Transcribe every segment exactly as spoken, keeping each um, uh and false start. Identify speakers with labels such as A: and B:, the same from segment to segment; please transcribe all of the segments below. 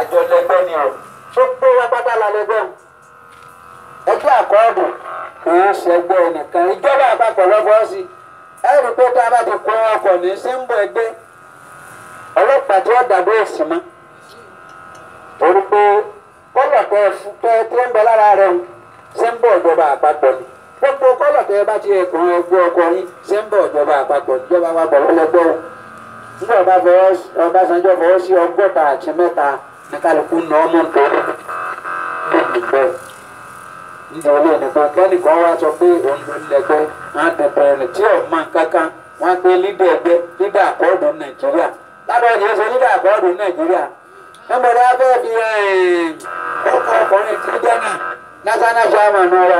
A: àjọ lẹgbẹ́ ni o gbogbo wa pátá la lẹgbẹ́ o ẹgbẹ́ àkọọdù kì í ṣẹgbẹ́ nìkan ìjọba àpapọ̀ lọ́fọ́ sí ẹrù pé tá a bá ti kó ọkọ̀ ní símbọ̀ ẹgbẹ́ ọlọ́pàá tí wọ́n dàbí èsì mọ́ torí pé kọ́lọ̀ tẹ tẹ tẹ ń bẹ lára rẹ o símbọ̀ ìjọba àpapọ̀ ni gbogbo kọ́lọ̀ tẹ bá ti ẹ̀kún ẹgbẹ́ ọkọ̀ yín símbọ̀ ìjọba àpapọ̀ ìjọba wa bọ̀ lọ́lẹ́gbẹ́ o nígbà ọba fọwọ́ Ọbásanjọ́ fọwọ́ sí ọgọ́ta àti mẹ́ta ní kálukú nà ọmọ nítorí nígbẹ́ nítorí ẹnìkan kẹ́nìkan wá sọ pé òun ló lẹ́gbẹ́ wọn tẹ̀tẹ̀ rẹ̀ tí ò mọ kankan wọn pe lídà ẹgbẹ́ lídà àkọọ́dù Nàìjíríà lábẹ́ ọ̀dẹ̀ ṣe lídà àkọọ́dù Nàìjíríà ẹnbọ̀dọ̀ abẹ́ fi ọkọ̀ ọkùnrin tí jẹ́ náà national chairman wa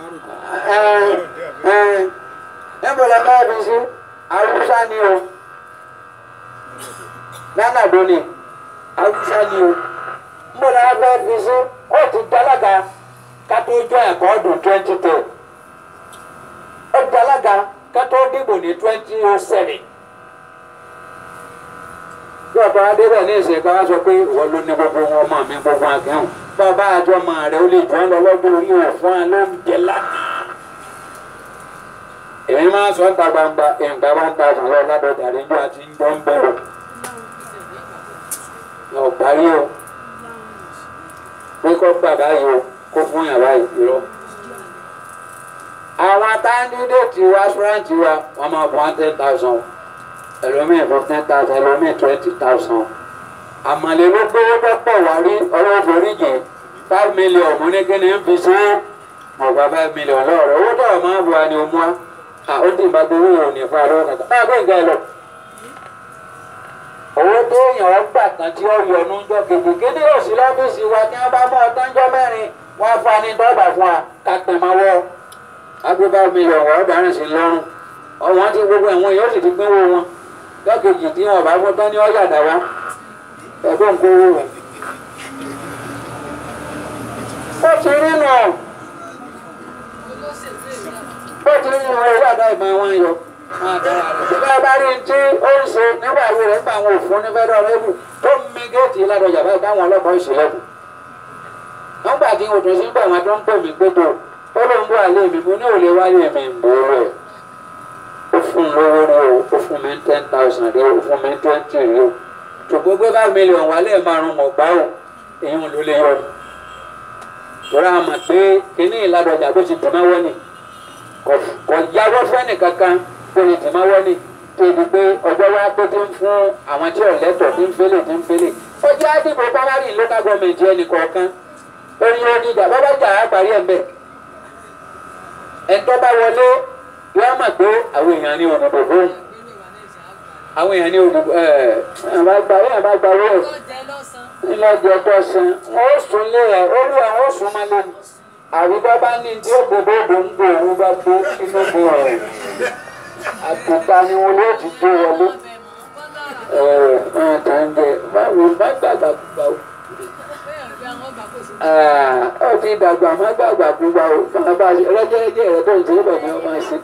A: ẹnbọ̀dọ̀ abẹ́ fi sí Awúsá ni o nana doni Awúsá ni o ẹnbọ̀dọ̀ abẹ́ fi sí ó ti gbalaga kátó jọ ẹ̀kọ́ ọdún twenty ten ó gbalaga kátó dìbò ní twenty oh seven bí ọ̀pọ̀ adébẹ̀ ní ìsìn kan wá sọ pé ìwọ ló ní gbogbo wọn ọmọ mi gbogbo akẹ́hùn bàbá àjọ ọmọ rẹ ó lè jọ ọ́ lọ lọ́dún orí òfin alóúnjẹ lánàá. èmi máa ń sọ ń ta gbangba ìgbà one thousand lọ ládọjà níjọ àti ń jọ ń bẹ̀rù. ọ̀ parí o pé kọ́ bàbá yìí o kó fún yàrá ìrọ. àwọn kándídéètì wa aspirant wa wọ́n máa fún one ten thousand ẹlòmíì fifteen thousand ẹlòmíì twenty thousand àmàlẹ́ ló gbówó dọ́pọ̀ wá rí ọwọ́ foríjì five million mo ní kí ni ń fi sí ọgbà five million lọ́rọ̀ owó tó máa bu àni òmu wa ó ti bá gbowó yòó ní fún àlọ́ kàkà báyìí bẹ́ẹ̀ nǹkan ẹ lọ. owó tó yàn ọ́ gbà tán tí ó yọnu jọ kejì kéde yóò sí lọ́fíìsì wa tí wọ́n bá mú ọtán jọ mẹ́rin wọ́n fa ní dọ́gba fún wa kápẹ́ máa wọ́ agbó five million wọ́n dárin sí lọ́rùn ọ̀wọ́n ti gbogbo ẹ̀wọ̀n yóò sì ti gbówó wọn lọ́kejì tí wọn bá fún tán ní ọjà dàwa ẹ̀gbọ́n kó owó rẹ̀. bó ti rí nù bó ti rí nù owó àdá ìmọ̀ wọn yọ máa dára rẹ̀. bí a bá rí tí ó ń ṣe nígbà wo rẹ̀ nípa àwọn òfin ní federal revenue tó ń mi géètì ládọjà báyìí táwọn ọlọ́pàá ń ṣílẹ̀kùn. wọ́n gbà kí n ò tún sí gbà wọn tó ń pè mí pé tó ó ló ń bọ́ àlẹ́ mi mo ní òòlè wálé mi ń bò rẹ̀. ó fún lówó rí o ó fún mi ten thousand rí o ó fún mi twenty rí o tòkó gbé five million wà lẹ́ẹ̀ márùn-ún ọ̀gbá o èèyàn ló lè yọ ni. tọ́ra àmọ̀ pé kíní ìlàdọ̀jà bó ti tẹ̀máwọ́ ni kò yáwọ́ fẹ́ni kankan bó ti tẹ̀máwọ́ ni tó di pé ọjọ́ wa pé ti ń fún àwọn tí ò lẹ́tọ̀ tí ń fẹ́lẹ̀ tí ń fẹ́lẹ̀ ó jẹ́ àdìbò primary local government ẹnì kọ̀ọ̀kan orin oníjà bàbá jà á parí ẹ̀ mbẹ́ ẹ̀ńtọ́ bá wọlé yóò mọ̀ pé àwọn èèyàn ní òdìbò fún àwọn èèyàn ní òdìbò ẹ̀ àbágbá ẹ̀ àbágbá ẹ̀ ńlọ́jọ́ tó san wọ́n ó sùn lé ẹ̀ olú ẹ̀ wọ́n ó sùn máa lẹ́nu àwùjọ bá ní tí ó gbogbo ògbó ń gbò òun bá gbó inú gbò rẹ̀ àtúntà ni wọn ló ti gbé wọlé ẹ̀ ẹ̀ tàn jẹ báwo má gbàgbà gbà ó. ó ti dàgbà má gbàgbà gbà ó bàbá ẹlẹ́jẹ̀ẹ́jẹ̀ rẹ̀ tó ń ṣe é bẹ̀ ni wọ́n máa ṣe.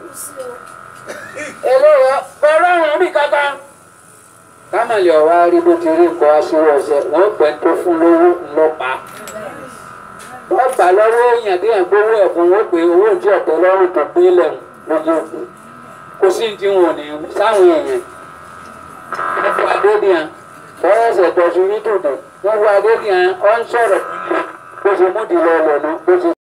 A: eléyà ọlọ́run bí kankan. kámàlì ọ̀wá rí bó ti rí nǹkan aṣọ́rọ̀ ọ̀sẹ̀ wọ́n gbẹ́ tó fún lówó ńlọ́pàá. wọ́n gbà lọ́wọ́ èèyàn tí èèyàn gbówó ẹ̀fọn wọ́n pé owó ìjọ ọ̀tẹ̀ lọ́rùn tó gbé lẹ́hùn lójú òkú. kò sí ti wọn ní sáwọn èèyàn. wọ́n fún adédìyàn fọ́ọ̀sẹ̀ tọ̀sùn ní tòdò wọ́n fún adédìyàn ọ̀ ń sọ̀rọ̀ bó ṣe mú dìlọ́ ọ̀lọ́nà bó ṣe.